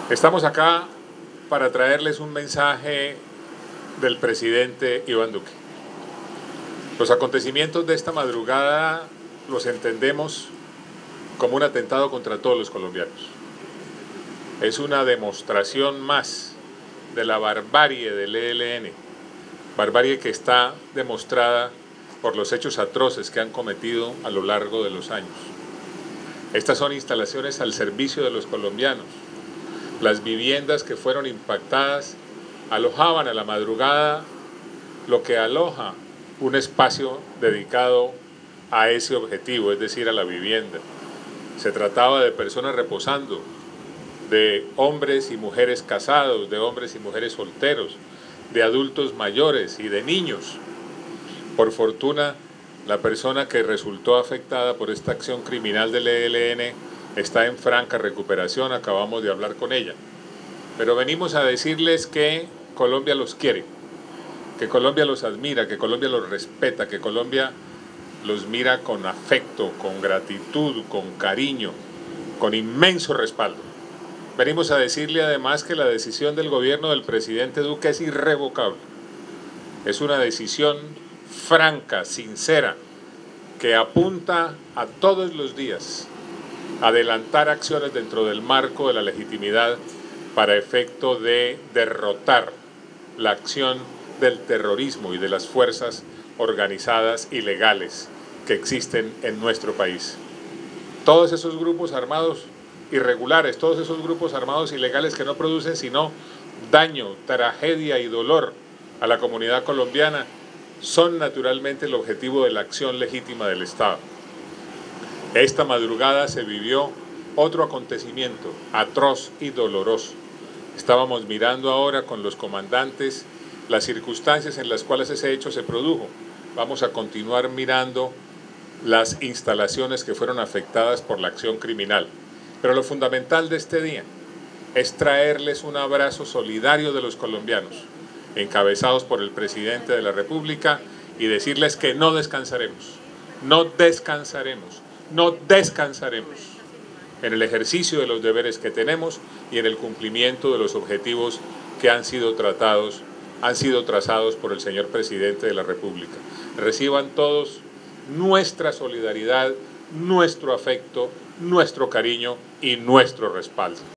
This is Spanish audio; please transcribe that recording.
Estamos acá para traerles un mensaje del presidente Iván Duque. Los acontecimientos de esta madrugada los entendemos como un atentado contra todos los colombianos. Es una demostración más de la barbarie del ELN, barbarie que está demostrada por los hechos atroces que han cometido a lo largo de los años. Estas son instalaciones al servicio de los colombianos. Las viviendas que fueron impactadas alojaban a la madrugada lo que aloja un espacio dedicado a ese objetivo, es decir, a la vivienda. Se trataba de personas reposando, de hombres y mujeres casados, de hombres y mujeres solteros, de adultos mayores y de niños. Por fortuna, la persona que resultó afectada por esta acción criminal del ELN está en franca recuperación, acabamos de hablar con ella. Pero venimos a decirles que Colombia los quiere, que Colombia los admira, que Colombia los respeta, que Colombia los mira con afecto, con gratitud, con cariño, con inmenso respaldo. Venimos a decirle además que la decisión del gobierno del presidente Duque es irrevocable. Es una decisión franca, sincera, que apunta a todos los días a adelantar acciones dentro del marco de la legitimidad para efecto de derrotar la acción del terrorismo y de las fuerzas organizadas ilegales que existen en nuestro país. Todos esos grupos armados irregulares, todos esos grupos armados ilegales que no producen sino daño, tragedia y dolor a la comunidad colombiana, son naturalmente el objetivo de la acción legítima del Estado. Esta madrugada se vivió otro acontecimiento atroz y doloroso. Estábamos mirando ahora con los comandantes las circunstancias en las cuales ese hecho se produjo. Vamos a continuar mirando las instalaciones que fueron afectadas por la acción criminal. Pero lo fundamental de este día es traerles un abrazo solidario de los colombianos, encabezados por el presidente de la República, y decirles que no descansaremos, no descansaremos, no descansaremos en el ejercicio de los deberes que tenemos y en el cumplimiento de los objetivos que han sido trazados por el señor presidente de la República. Reciban todos nuestra solidaridad, nuestro afecto, nuestro cariño y nuestro respaldo.